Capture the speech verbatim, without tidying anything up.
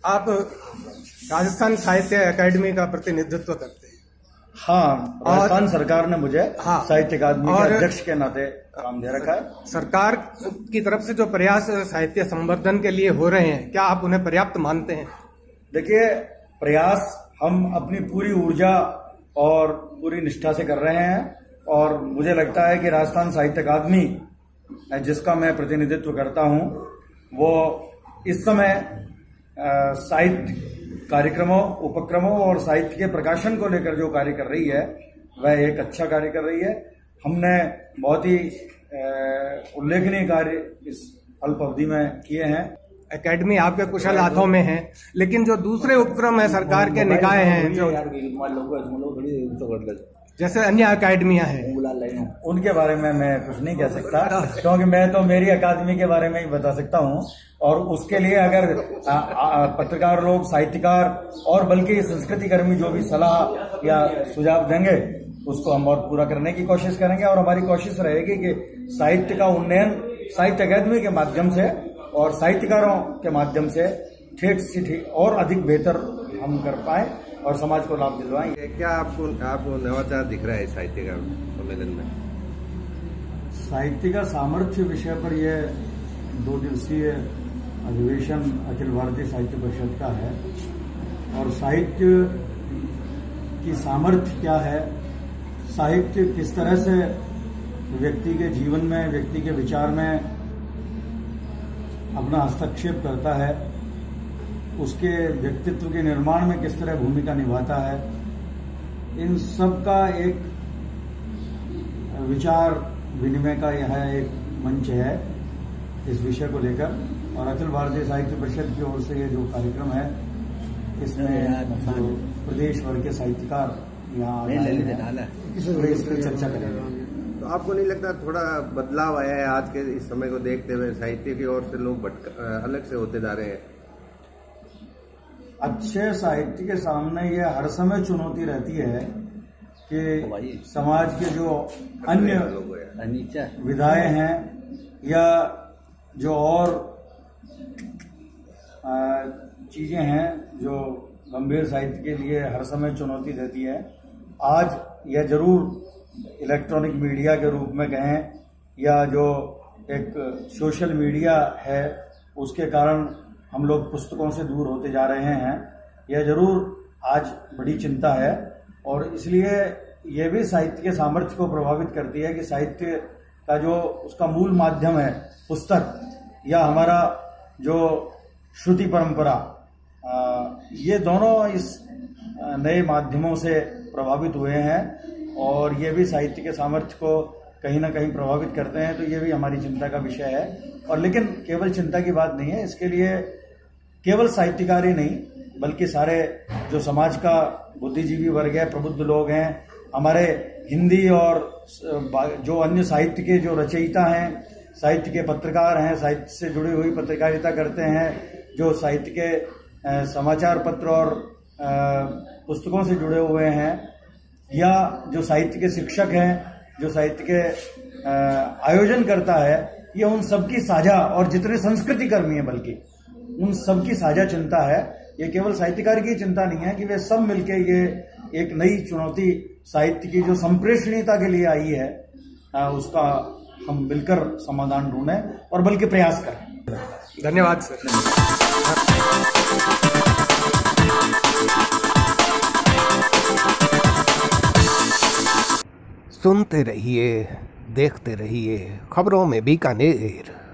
आप राजस्थान साहित्य अकादमी का प्रतिनिधित्व करते हैं। हाँ, राजस्थान सरकार ने मुझे हाँ, साहित्य अकादमी के अध्यक्ष के नाते काम दे रखा है। सरकार की तरफ से जो प्रयास साहित्य संवर्धन के लिए हो रहे हैं, क्या आप उन्हें पर्याप्त मानते हैं? देखिए, प्रयास हम अपनी पूरी ऊर्जा और पूरी निष्ठा से कर रहे हैं और मुझे लगता है कि राजस्थान साहित्य अकादमी जिसका मैं प्रतिनिधित्व करता हूं, वो इस समय साहित्य कार्यक्रमों, उपक्रमों और साहित्य के प्रकाशन को लेकर जो कार्य कर रही है वह एक अच्छा कार्य कर रही है। हमने बहुत ही उल्लेखनीय कार्य इस अल्प अवधि में किए हैं। एकेडमी आपके कुशल हाथों में है, लेकिन जो दूसरे उपक्रम है सरकार के निकाय हैं, जो जैसे अन्य अकादमियां हैं, उनके बारे में मैं कुछ नहीं कह सकता, क्योंकि मैं तो मेरी अकादमी के बारे में ही बता सकता हूं। और उसके लिए अगर आ, आ, पत्रकार लोग, साहित्यकार और बल्कि संस्कृति कर्मी जो भी सलाह या सुझाव देंगे, उसको हम और पूरा करने की कोशिश करेंगे। और हमारी कोशिश रहेगी कि साहित्य का उन्नयन साहित्य अकादमी के माध्यम से और साहित्यकारों के माध्यम से ठीक से ठीक और अधिक बेहतर हम कर पाए और समाज को लाभ दिलवाएंगे। क्या आपको आपको नवाचार दिख रहा है साहित्य का सम्मेलन में? साहित्य का सामर्थ्य विषय पर यह दो दिवसीय अधिवेशन अखिल भारतीय साहित्य परिषद का है और साहित्य की सामर्थ्य क्या है, साहित्य किस तरह से व्यक्ति के जीवन में, व्यक्ति के विचार में अपना हस्तक्षेप करता है, उसके व्यक्तित्व के निर्माण में किस तरह भूमिका निभाता है, इन सब का एक विचार विनिमय का यह एक मंच है इस विषय को लेकर। और अखिल भारतीय साहित्य परिषद की ओर से ये जो कार्यक्रम है, इसमें जो प्रदेश भर के साहित्यकार यहाँ इस पर चर्चा करेंगे। तो आपको नहीं लगता थोड़ा बदलाव आया है आज के इस समय को देखते हुए, साहित्य की ओर से लोग भटक अलग से होते जा रहे हैं? अच्छे साहित्य के सामने ये हर समय चुनौती रहती है कि समाज के जो अन्य विधाएं हैं या जो और चीजें हैं जो गंभीर साहित्य के लिए हर समय चुनौती देती है। आज यह जरूर इलेक्ट्रॉनिक मीडिया के रूप में कहें या जो एक सोशल मीडिया है उसके कारण हम लोग पुस्तकों से दूर होते जा रहे हैं, यह जरूर आज बड़ी चिंता है। और इसलिए यह भी साहित्य के सामर्थ्य को प्रभावित करती है कि साहित्य का जो उसका मूल माध्यम है, पुस्तक या हमारा जो श्रुति परंपरा, ये दोनों इस नए माध्यमों से प्रभावित हुए हैं और ये भी साहित्य के सामर्थ्य को कहीं ना कहीं प्रभावित करते हैं। तो ये भी हमारी चिंता का विषय है। और लेकिन केवल चिंता की बात नहीं है, इसके लिए केवल साहित्यकार ही नहीं बल्कि सारे जो समाज का बुद्धिजीवी वर्ग है, प्रबुद्ध लोग हैं, हमारे हिंदी और जो अन्य साहित्य के जो रचयिता हैं, साहित्य के पत्रकार हैं, साहित्य से जुड़ी हुई पत्रकारिता करते हैं, जो साहित्य के समाचार पत्र और पुस्तकों से जुड़े हुए हैं, या जो साहित्य के शिक्षक हैं, जो साहित्य के आयोजन करता है, ये उन सबकी साझा, और जितने संस्कृति कर्मी हैं बल्कि उन सबकी साझा चिंता है। ये केवल साहित्यकार की चिंता नहीं है कि वे सब मिलके ये एक नई चुनौती साहित्य की जो संप्रेषणीयता के लिए आई है, उसका हम मिलकर समाधान ढूंढें और बल्कि प्रयास करें। धन्यवाद सर। सुनते रहिए, देखते रहिए खबरों में बीकानेर।